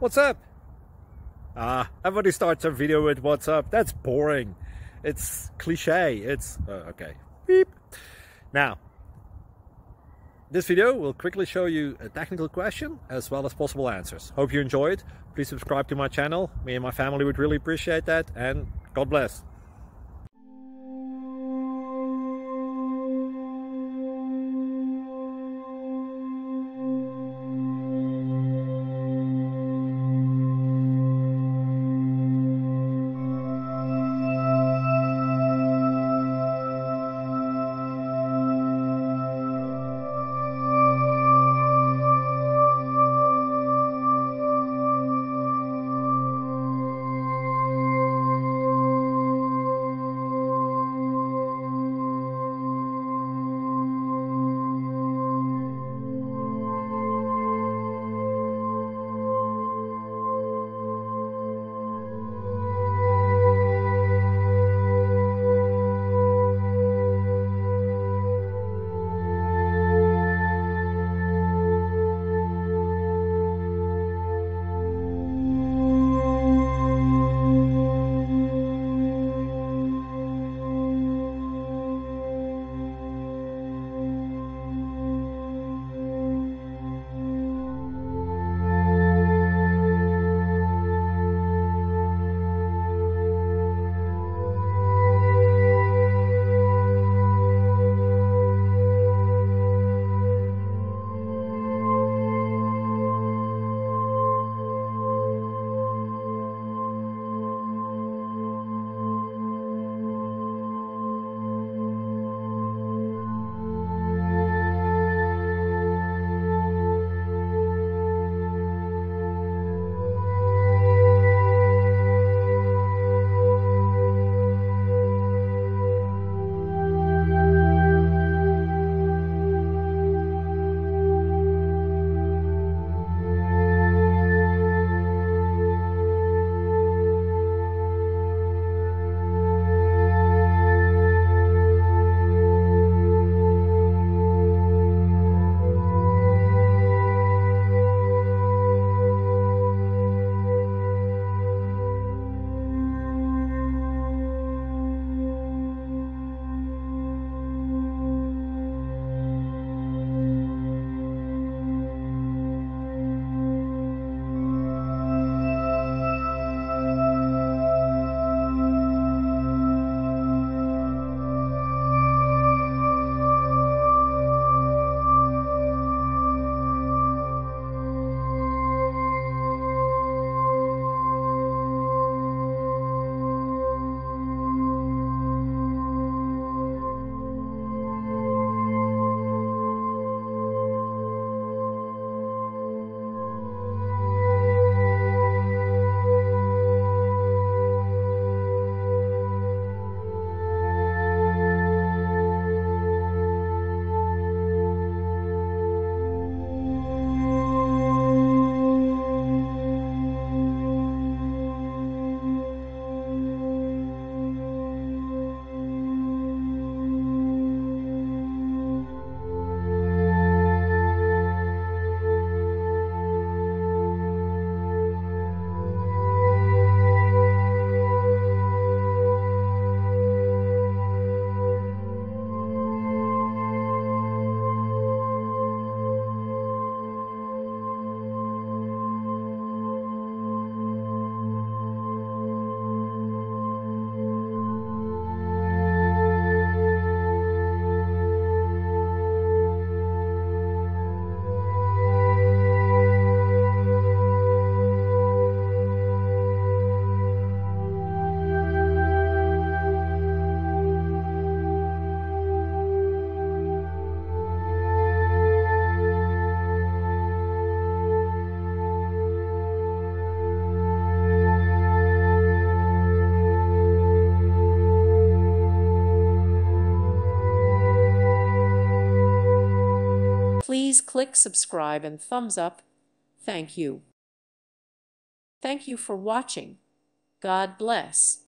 What's up? Everybody starts a video with what's up. That's boring. It's cliche. It's okay. Beep. Now, this video will quickly show you a technical question as well as possible answers. Hope you enjoy it. Please subscribe to my channel. Me and my family would really appreciate that, and God bless. Please click subscribe and thumbs up. Thank you. Thank you for watching. God bless.